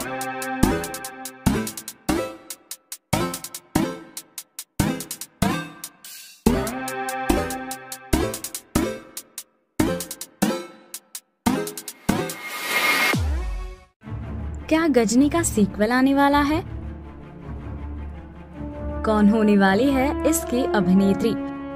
क्या गजनी का सीक्वल आने वाला है? कौन होने वाली है इसकी अभिनेत्री?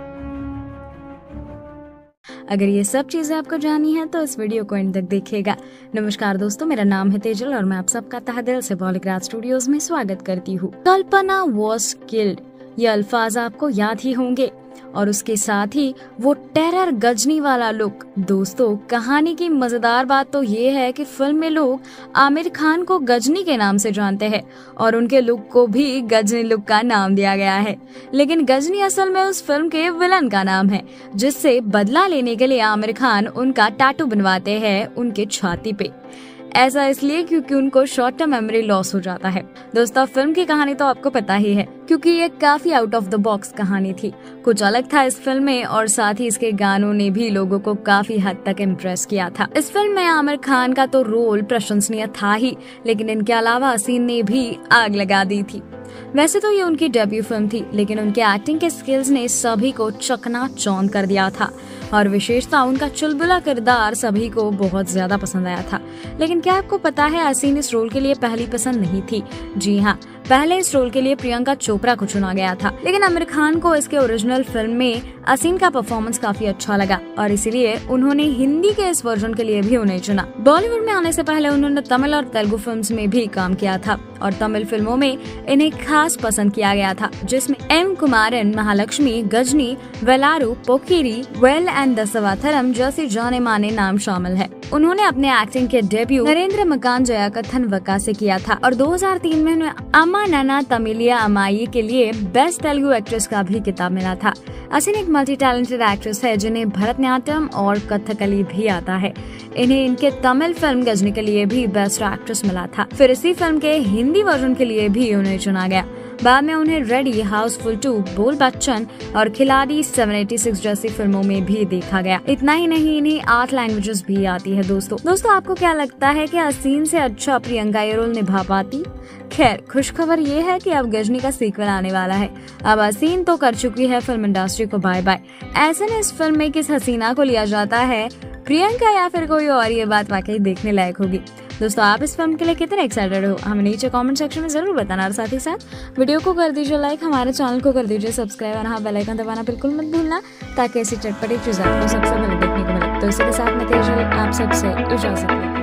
अगर ये सब चीजें आपको जाननी है तो इस वीडियो को एंड तक देखिएगा। नमस्कार दोस्तों, मेरा नाम है तेजल और मैं आप सबका तहे दिल से बॉलीग्राज स्टूडियोज में स्वागत करती हूँ। कल्पना वॉज किल्ड, ये अल्फाज आपको याद ही होंगे और उसके साथ ही वो टेरर गजनी वाला लुक। दोस्तों, कहानी की मजेदार बात तो ये है कि फिल्म में लोग आमिर खान को गजनी के नाम से जानते हैं और उनके लुक को भी गजनी लुक का नाम दिया गया है, लेकिन गजनी असल में उस फिल्म के विलन का नाम है, जिससे बदला लेने के लिए आमिर खान उनका टैटू बनवाते हैं उनके छाती पे। ऐसा इसलिए क्योंकि उनको शॉर्ट टर्म मेमोरी लॉस हो जाता है। दोस्तों, फिल्म की कहानी तो आपको पता ही है क्योंकि ये काफी आउट ऑफ द बॉक्स कहानी थी। कुछ अलग था इस फिल्म में और साथ ही इसके गानों ने भी लोगों को काफी हद तक इम्प्रेस किया था। इस फिल्म में आमिर खान का तो रोल प्रशंसनीय था ही, लेकिन इनके अलावा हसीन ने भी आग लगा दी थी। वैसे तो ये उनकी डेब्यू फिल्म थी, लेकिन उनके एक्टिंग के स्किल्स ने सभी को चकनाचौंध कर दिया था और विशेषता उनका चुलबुला किरदार सभी को बहुत ज्यादा पसंद आया था। लेकिन क्या आपको पता है, हसीन इस रोल के लिए पहली पसंद नहीं थी। जी हाँ, पहले इस रोल के लिए प्रियंका चोपड़ा को चुना गया था, लेकिन आमिर खान को इसके ओरिजिनल फिल्म में हसीन का परफॉर्मेंस काफी अच्छा लगा और इसीलिए उन्होंने हिंदी के इस वर्जन के लिए भी उन्हें चुना। बॉलीवुड में आने से पहले उन्होंने तमिल और तेलुगु फिल्म्स में भी काम किया था और तमिल फिल्मों में इन्हें खास पसंद किया गया था, जिसमें एम कुमारन, महालक्ष्मी, गजनी, वेलारू, पोकिरी, वेल एंड दसवाथरम जैसे जाने माने नाम शामिल है। उन्होंने अपने एक्टिंग के डेब्यू नरेंद्र मकान जया कथन वका से किया था और 2003 में उन्हें अम्मा नाना तमिलिया अमाई के लिए बेस्ट तेलुगु एक्ट्रेस का भी खिताब मिला था। हसीन एक मल्टी टैलेंटेड एक्ट्रेस है जिन्हें भरतनाट्यम और कथकली भी आता है। इन्हें इनके तमिल फिल्म गजनी के लिए भी बेस्ट एक्ट्रेस मिला था। फिर इसी फिल्म के हिंदी वर्जन के लिए भी उन्हें चुना गया। बाद में उन्हें रेडी, हाउसफुल 2, बोल बच्चन और खिलाड़ी 786 जैसी फिल्मों में भी देखा गया। इतना ही नहीं, इन्हें 8 लैंग्वेजेस भी आती है। दोस्तों आपको क्या लगता है कि हसीन से अच्छा प्रियंका ये रोल निभा पाती? खैर, खुशखबर ये है कि अब गजनी का सीक्वल आने वाला है। अब हसीन तो कर चुकी है फिल्म इंडस्ट्री को बाय बाय। ऐसे में इस फिल्म में किस हसीना को लिया जाता है, प्रियंका या फिर कोई और, ये बात वाकई देखने लायक होगी। दोस्तों, आप इस फिल्म के लिए कितने एक्साइटेड हो, हमें नीचे कमेंट सेक्शन में जरूर बताना और साथ ही साथ वीडियो को कर दीजिए लाइक, हमारे चैनल को कर दीजिए सब्सक्राइब और हाँ, बेल आइकन दबाना बिल्कुल मत भूलना ताकि ऐसी चटपटी चीजें आपको सबसे पहले देखने को मिले। तो इसी के साथ मैं तेजल आप सबसे इजाजत लेती हूं।